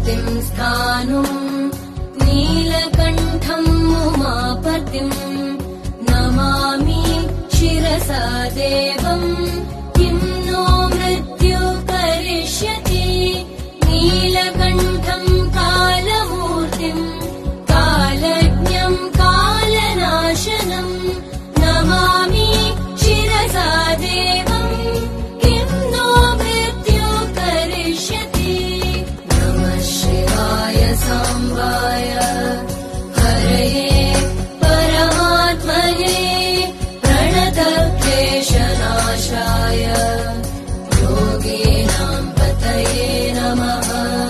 गतिं स्थानुम् नीलकण्ठम् उमापतिम् नमामि शिरसा देवम् किं नो मृत्यु करिष्यति नीलकण्ठम् कालमूर्तिम् कालज्ञम् कालनाशनम् नमामि शिरसा देवम् किं नो मृत्यु करिष्यति नमः शिवाय साम्बाय हरये परमात्मने प्रणतक्लेशनाशाय योगीनां पतये नमः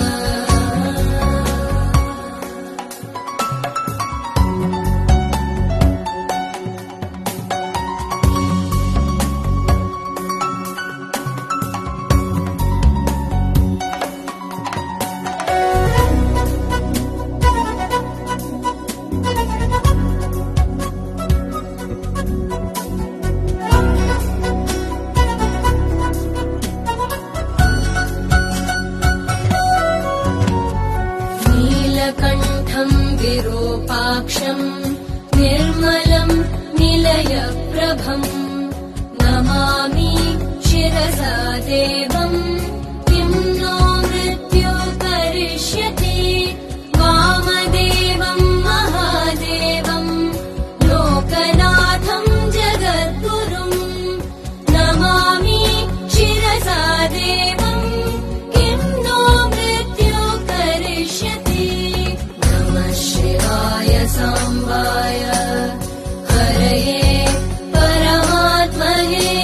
नीलकण्ठम् विरूपाक्षम् निर्मलम् निलयप्रभम् नमामि शिरसा देवम् किं नो मृत्यु करिष्यति वामदेवम् महादेवम् लोकनाथम् जगद्गुरुम् नमामि शिरसा देवम् किं नो मृत्यु करिष्यति नमः शिवाय साम्बाय हरये परमात्मने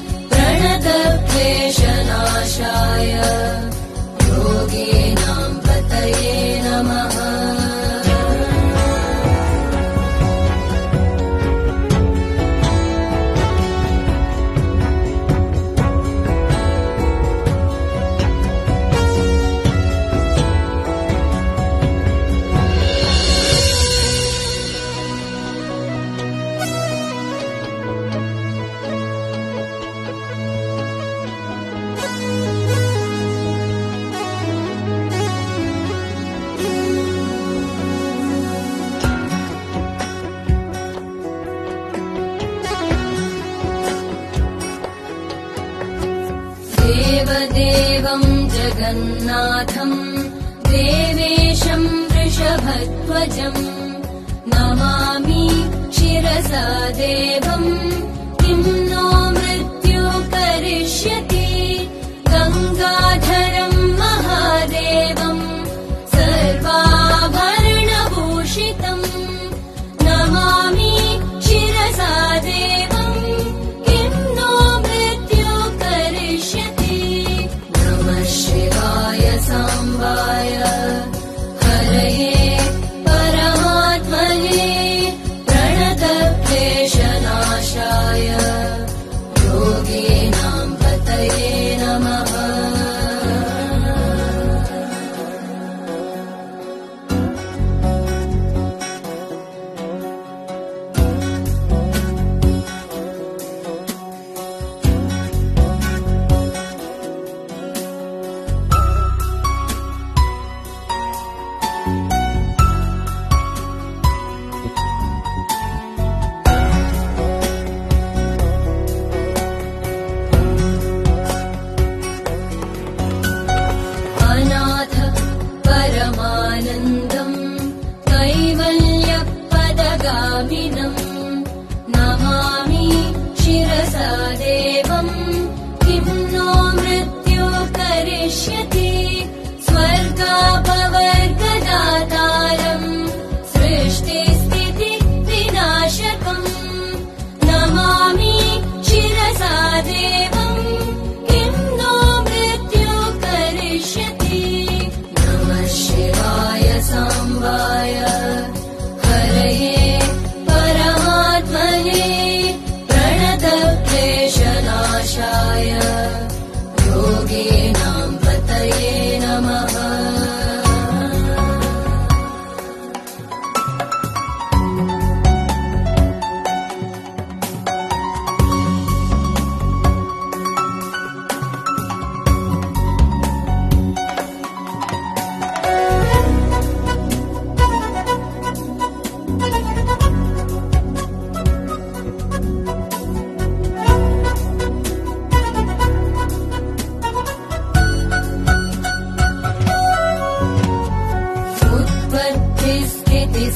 प्रणतक्लेशनाशाय योगीनां पतये नमः देवदेवम् जगन्नाथम् देवेशम् वृषभध्वजम् नमामि शिरसा देवम् किं नो मृत्यु करिष्यति गङ्गाधरम् महादेवम् सर्वाभरणभूषितम् नमामि शिरसा देवम् किं नो मृत्यु करिष्यति नमः शिवाय साम्बाय हरये परमात्मने प्रणतक्लेशनाशाय योगीनां पतये नमः अनाथ परमानन्दम् कैवल्यपदगामिनम् नमामि शिरसा देवम् किं नो मृत्यु करिष्यति स्वर्गापवर्गदातारम् सृष्टिस्थितिविनाशकम् नमामि शिरसा देवम् किं नो मृत्यु करिष्यति नमः शिवाय साम्बाय हरये परमात्मने प्रणतक्लेशनाशाय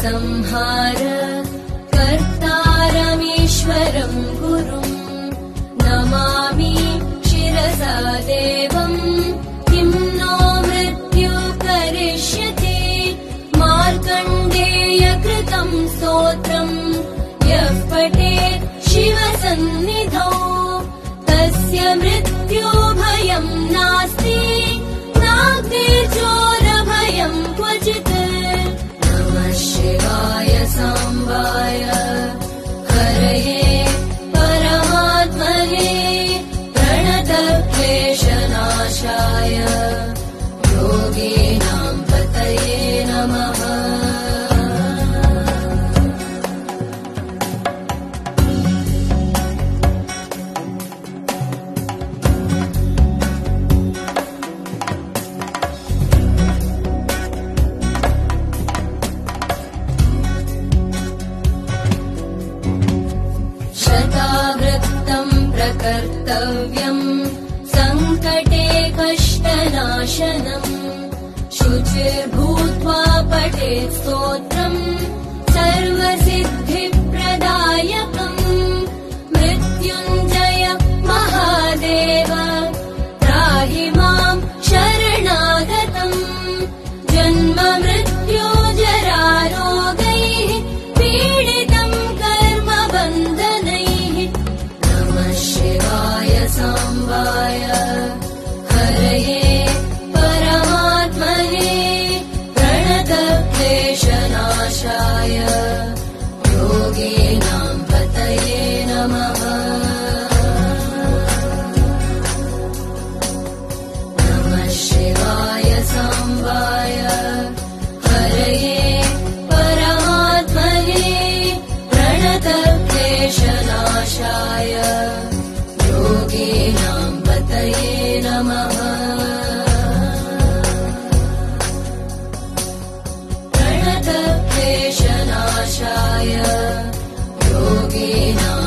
संहार कर्तारमीश्वरं गुरुम् नमामि शिरसा देवम् किं नो मृत्यु करिष्यति मार्कण्डेयकृतं स्तोत्रम् यः पठेत् शिवसन्निधौ तस्य मृत्यो भयं नास्ति नाग्निर्चोरभयं क्वचित् नमः शिवाय साम्बाय हरये परमात्मने प्रणतक्लेशनाशाय योगीनां पतये नमः कर्तव्यम् सङ्कटे कष्टनाशनम् शुचिर्भूत्वा पठेत् स्तोत्रम् सर्वसिद्धिप्रदायकम् मृत्युञ्जय महादेव त्राहि माम् शरणागतम् जन्म मृत्यो जरारोगैः पीडितम् कर्मबन्धनैः शिवाय साम्बाय हरये परमात्मने प्रणतक्लेशनाशाय योगीनां पतये नमः नमः शिवाय साम्बाय हरये परमात्मने प्रणतक्लेशनाशाय योगीनां पतये नमः प्रणतक्लेशनाशाय योगीनां